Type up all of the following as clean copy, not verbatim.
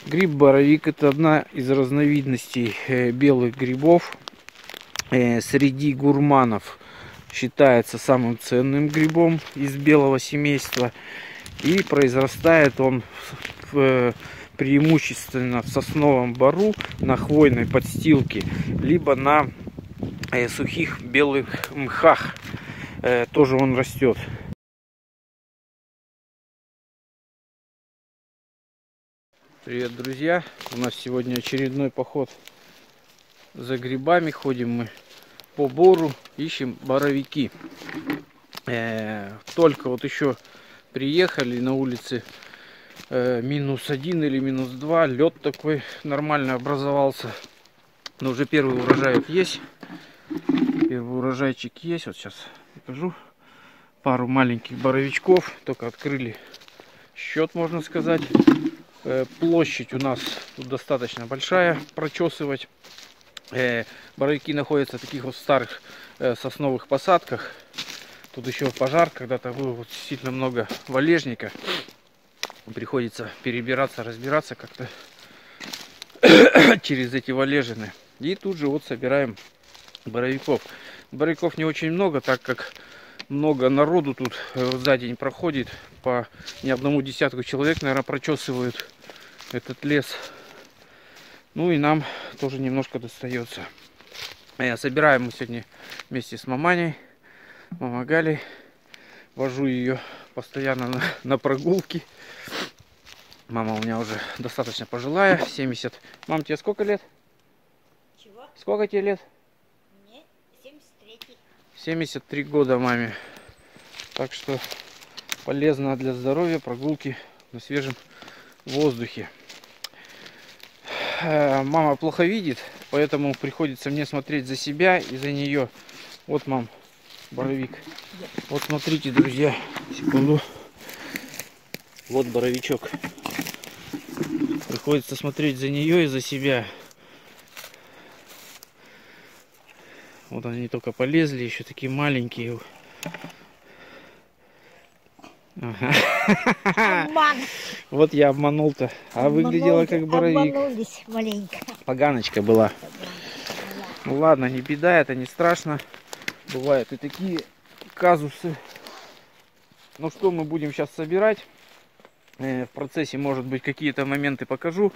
Гриб боровик — это одна из разновидностей белых грибов. Среди гурманов считается самым ценным грибом из белого семейства. И произрастает он преимущественно в сосновом бору, на хвойной подстилке, либо на сухих белых мхах. Тоже он растет. Привет, друзья! У нас сегодня очередной поход за грибами. Ходим мы по бору, ищем боровики. Только вот еще приехали, на улице -1 или -2. Лед такой нормально образовался. Но уже первый урожай есть. Первый урожайчик есть. Вот сейчас покажу. Пару маленьких боровичков. Только открыли счет, можно сказать. Площадь у нас тут достаточно большая прочесывать. Боровики находятся в таких вот старых сосновых посадках. Тут еще пожар, когда-то было вот действительно много валежника. Приходится перебираться, разбираться как-то через эти валежины. И тут же вот собираем боровиков. Боровиков не очень много, так как много народу тут за день проходит. По не одному десятку человек, наверное, прочесывают этот лес. Ну и нам тоже немножко достается. Собираем мы сегодня вместе с маманей. Мама Галя. Вожу ее постоянно на прогулки. Мама у меня уже достаточно пожилая, 70. Мам, тебе сколько лет? Чего? Сколько тебе лет? Мне 73. 73 года маме. Так что полезно для здоровья прогулки на свежем воздухе. Мама плохо видит, поэтому приходится мне смотреть за себя и за нее. Вот, мам, боровик. Вот смотрите, друзья, секунду. Вот боровичок. Приходится смотреть за нее и за себя. Вот они только полезли, еще такие маленькие. Ага. Обман. Вот я обманул-то. А выглядела как боровик. Обманулись маленько. Поганочка была. Ну ладно, не беда, это не страшно. Бывают и такие казусы. Ну что, мы будем сейчас собирать. В процессе, может быть, какие-то моменты покажу.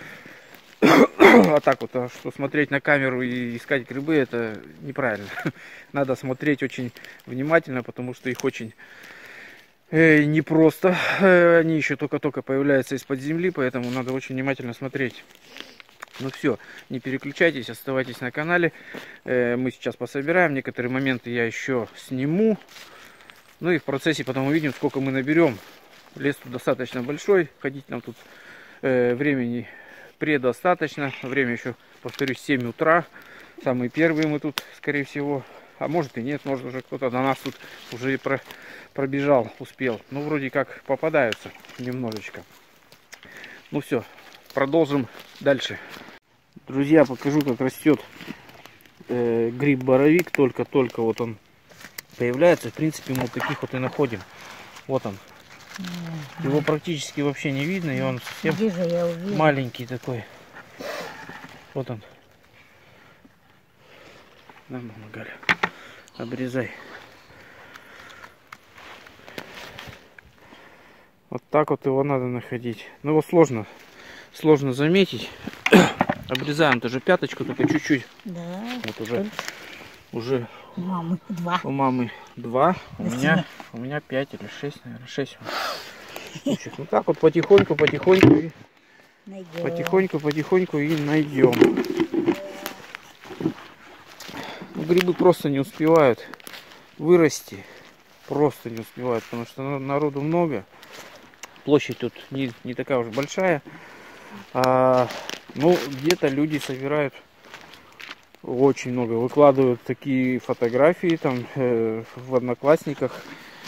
А так вот, что смотреть на камеру и искать грибы, это неправильно. Надо смотреть очень внимательно, потому что их очень непросто. Они еще только-только появляются из-под земли, поэтому надо очень внимательно смотреть. Ну все, не переключайтесь, оставайтесь на канале. Мы сейчас пособираем. Некоторые моменты я еще сниму. Ну и в процессе потом увидим, сколько мы наберем. Лес тут достаточно большой. Ходить нам тут времени предостаточно. Время еще, повторюсь, 7 утра. Самые первые мы тут, скорее всего. А может и нет, может уже кто-то на нас тут уже и пробежал, успел. Ну, вроде как попадаются немножечко. Ну все, продолжим дальше. Друзья, покажу, как растет гриб боровик. Только-только вот он появляется. В принципе, мы вот таких вот и находим. Вот он. Его практически вообще не видно, и он совсем маленький такой. Вот он. На, мама Галя, обрезай. Вот так вот его надо находить. Но его сложно заметить. Обрезаем тоже пяточку, только чуть-чуть. Да. Вот уже у мамы 2. У мамы 2, у меня 5 или 6, наверное, 6. Ну так вот потихоньку и потихоньку и найдем. Грибы просто не успевают вырасти, просто не успевают, потому что народу много. Площадь тут не такая уж большая. Ну, где-то люди собирают очень много, выкладывают такие фотографии там в Одноклассниках,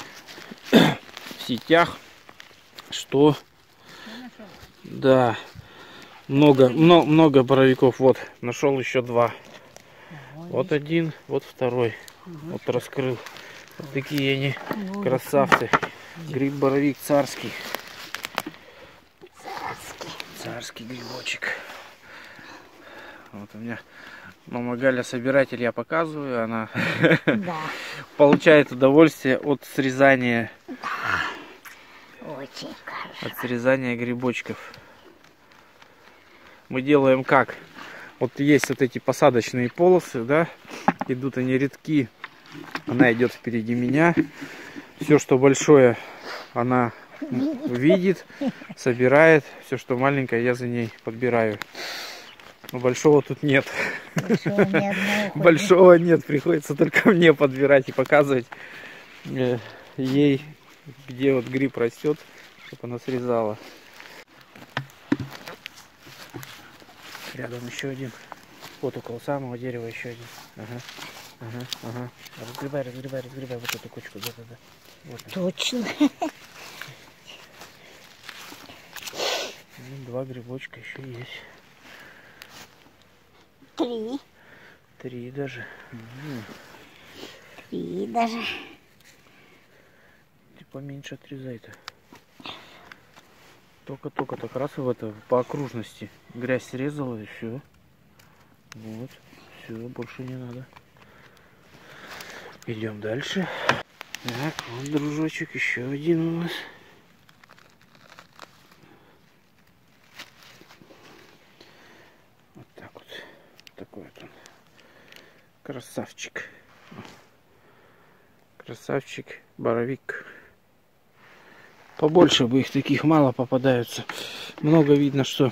в сетях, что да, много боровиков. Вот, нашел еще 2. Вот один, вот второй. Вот раскрыл. Вот такие они красавцы. Гриб боровик царский. Царский грибочек. Вот у меня мама Галя собиратель, я показываю, она Да. получает удовольствие от срезания, Очень хорошо. от срезания грибочков. Мы делаем как? Вот есть вот эти посадочные полосы, да, идут они редки, она идет впереди меня. Все, что большое, она видит, собирает. Все, что маленькое, я за ней подбираю. Но большого тут нет. Большого ни одного хоть Большого нет, приходится только мне подбирать и показывать ей, где вот гриб растет, чтобы она срезала. Рядом еще один. Вот около самого дерева еще один. Ага, ага, ага. Разгребай, разгребай, разгребай вот эту кучку. Да-да-да. Вот он. точно. Ну, 2 грибочка еще есть. 3. 3 даже. 3 даже. Ты поменьше отрезай-то. Только-только так раз и в это, по окружности. Грязь срезала и все. Вот. Все, больше не надо. Идем дальше. Так, вот, дружочек, еще один у нас. Вот так вот. Такой вот он. Красавчик. Красавчик, боровик. Побольше бы их, таких мало попадаются. Много видно, что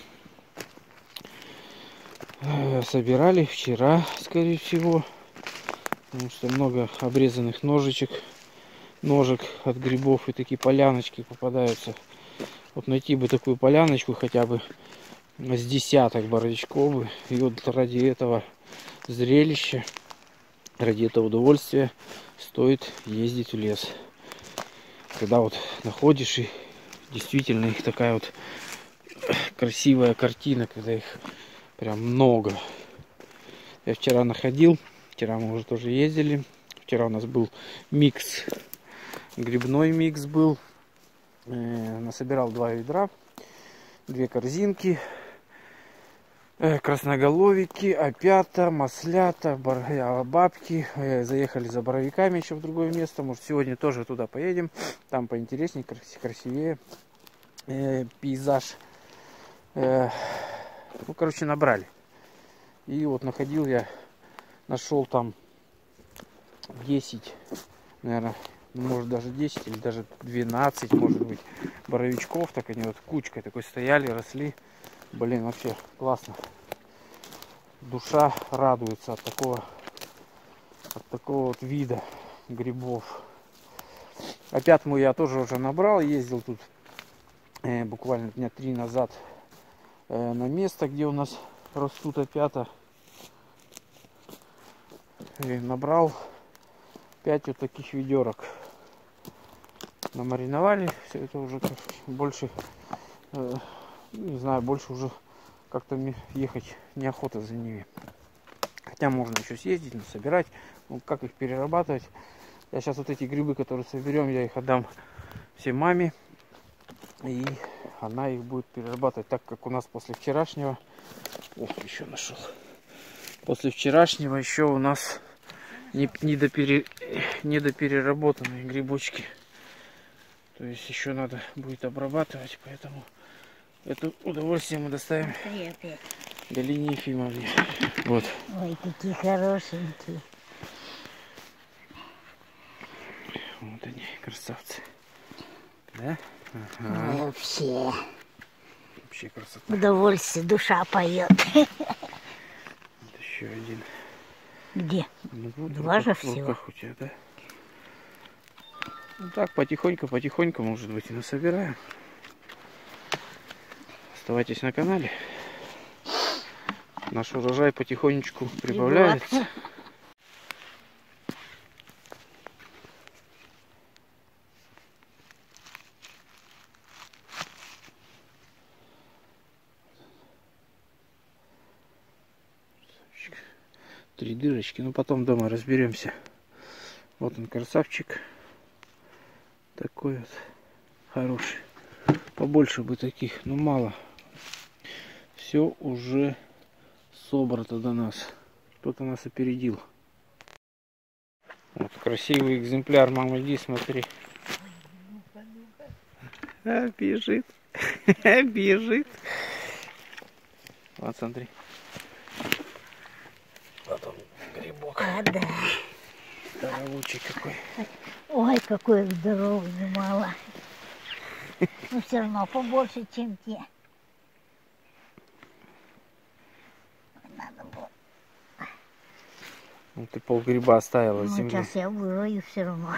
собирали вчера, скорее всего. Потому что много обрезанных ножек от грибов, и такие поляночки попадаются. Вот найти бы такую поляночку хотя бы с десяток боровичков бы. И вот ради этого зрелища, ради этого удовольствия стоит ездить в лес. Когда вот находишь, и действительно их такая вот красивая картина, когда их прям много. Я вчера находил, вчера мы уже тоже ездили. Вчера у нас был микс, грибной микс был. Насобирал 2 ведра, 2 корзинки. Красноголовики, опята, маслята, бабки. Заехали за боровиками еще в другое место. Может, сегодня тоже туда поедем. Там поинтереснее, красивее пейзаж. Ну, короче, набрали. И вот находил я, нашел там 10, наверное, может даже 10 или даже 12, может быть, боровичков. Так они вот кучкой такой стояли, росли. Блин, вообще классно. Душа радуется от такого вот вида грибов. Опятму я тоже уже набрал. Ездил тут буквально дня 3 назад на место, где у нас растут опята. И набрал 5 вот таких ведерок. Намариновали. Все это уже больше... не знаю, больше уже как-то ехать неохота за ними. Хотя можно еще съездить, собирать. Ну, как их перерабатывать? Я сейчас вот эти грибы, которые соберем, я их отдам всей маме. И она их будет перерабатывать, так как у нас после вчерашнего... Ох, еще нашел. После вчерашнего еще у нас недопереработанные грибочки. То есть еще надо будет обрабатывать, поэтому... Это удовольствие мы доставим Галине Ефимовне. Вот. Ой, какие хорошенькие. Вот они, красавцы. Да? Ага. Ой, вообще. Вообще красота. Удовольствие, душа поет. Вот еще один. Где? Ну, вот 2 же всего. у тебя, да? Ну так, потихоньку, может быть, и насобираем. Оставайтесь на канале. Наш урожай потихонечку прибавляется. Три дырочки, но потом дома разберемся. Вот он, красавчик. Такой вот хороший. Побольше бы таких, но мало. все уже собрано до нас. Кто-то нас опередил. Вот красивый экземпляр, мама, иди смотри. А, бежит. Бежит. Вот смотри. Вот он, грибок. А, да. Здоровучий какой. Ой, какой здоровый, немало. Но все равно побольше, чем те. Надо было. Ну, ты полгриба оставила с Ну, земли. сейчас я вырою все равно.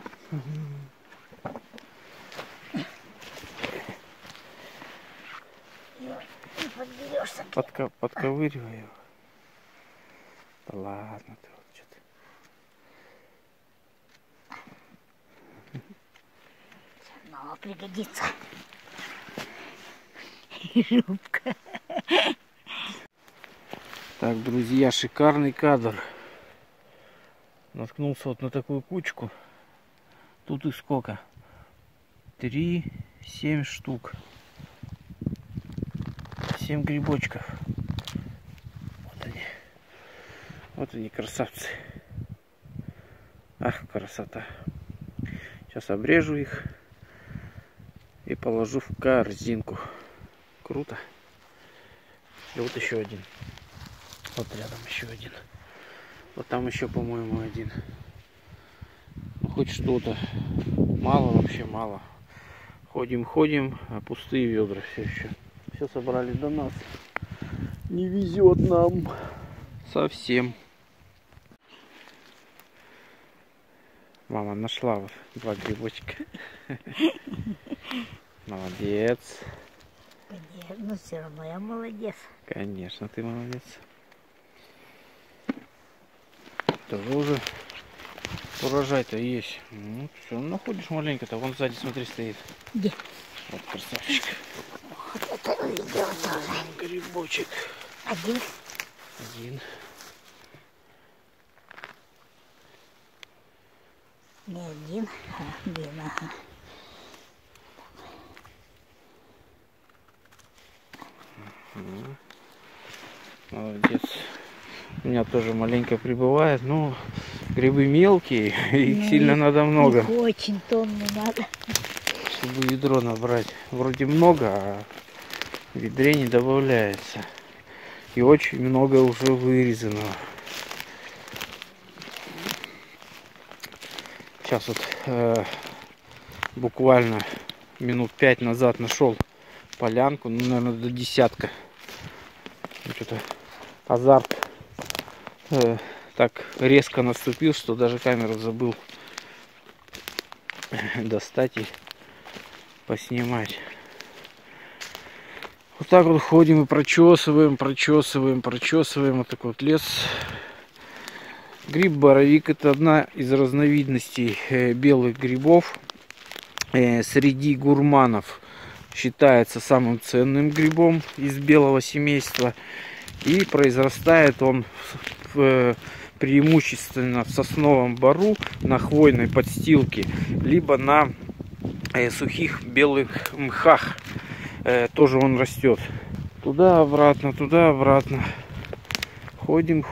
Не подберешься. Подковыривай его. Да ладно ты вот что-то. Но пригодится. Жопка. Так, друзья, шикарный кадр. Наткнулся вот на такую кучку. Тут их сколько? 7 штук. 7 грибочков. Вот они. Вот они, красавцы. Ах, красота. Сейчас обрежу их и положу в корзинку. Круто. И вот еще один. Вот рядом еще один. Вот там еще, по-моему, один. Ну, хоть что-то. Мало, вообще мало. Ходим, а пустые ведра все еще. Все собрали до нас. Не везет нам. Совсем. Мама нашла вот 2 грибочка. Молодец. Конечно, все равно я молодец. Конечно, ты молодец. Тоже уже урожай-то есть. Ну, все, находишь маленько-то. Вон сзади, смотри, стоит. Где? Вот красавчик. Вот это увидела тоже. Грибочек. Один. Один. Не один, а один, ага. Молодец. У меня тоже маленько прибывает, но грибы мелкие, их Ну, сильно их- надо много, их очень тонны надо. чтобы ведро набрать. Вроде много, а в ведре не добавляется. И очень много уже вырезано. Сейчас вот буквально минут 5 назад нашел полянку, ну, наверное, до десятка. Что-то азарт так резко наступил, что даже камеру забыл достать и поснимать. Вот так вот ходим и прочесываем. Вот такой вот лес. Гриб боровик — это одна из разновидностей белых грибов. Среди гурманов считается самым ценным грибом из белого семейства. И произрастает он преимущественно в сосновом бору, на хвойной подстилке, либо на сухих белых мхах. Тоже он растет. Туда-обратно. Ходим.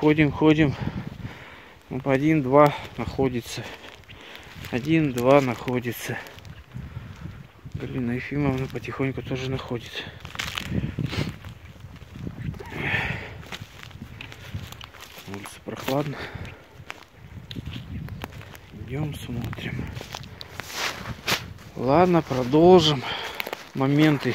Вот 1-2 находится. 1-2 находится. Галина Ефимовна потихоньку тоже находится. Улица прохладно. Идем, смотрим. Ладно, продолжим. Моменты.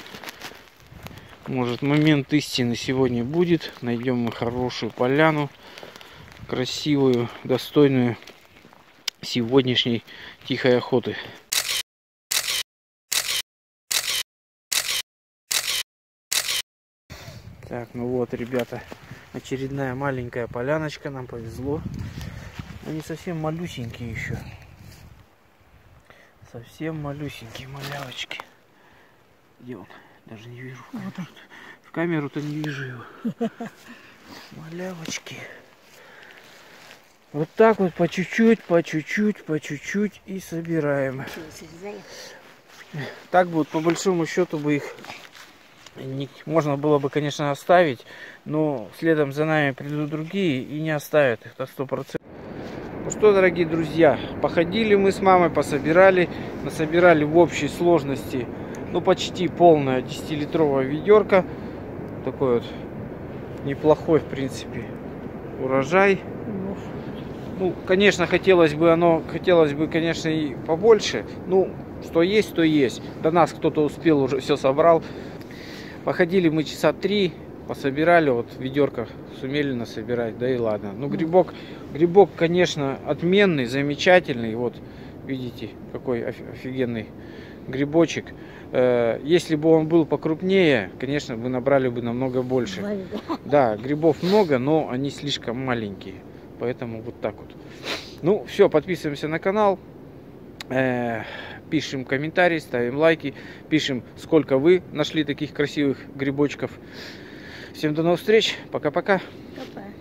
Может, момент истины сегодня будет. Найдем мы хорошую поляну. Красивую, достойную сегодняшней тихой охоты. Так, ну вот, ребята, очередная маленькая поляночка, нам повезло. Они совсем малюсенькие еще. Совсем малюсенькие малявочки. Где он? Даже не вижу. Вот он. В камеру-то не вижу его. Малявочки. Вот так вот по чуть-чуть и собираем. Так вот, по большому счету бы их Можно было бы, конечно, оставить, но следом за нами придут другие и не оставят их, это 100%. Ну что, дорогие друзья, походили мы с мамой, пособирали, насобирали в общей сложности, ну, почти полная 10-литровая ведерко. Такой вот неплохой, в принципе, урожай. Ну, конечно, хотелось бы, конечно, и побольше. Ну, что есть, то есть. До нас кто-то успел, уже все собрал. Походили мы часа 3, пособирали, вот ведерко сумели насобирать, да и ладно. Ну, грибок, конечно, отменный, замечательный. Вот, видите, какой офигенный грибочек. Если бы он был покрупнее, конечно, вы набрали бы намного больше. Да, грибов много, но они слишком маленькие. Поэтому вот так вот. Ну, все, подписываемся на канал. Пишем комментарии, ставим лайки. Пишем, сколько вы нашли таких красивых грибочков. Всем до новых встреч. Пока-пока. Пока.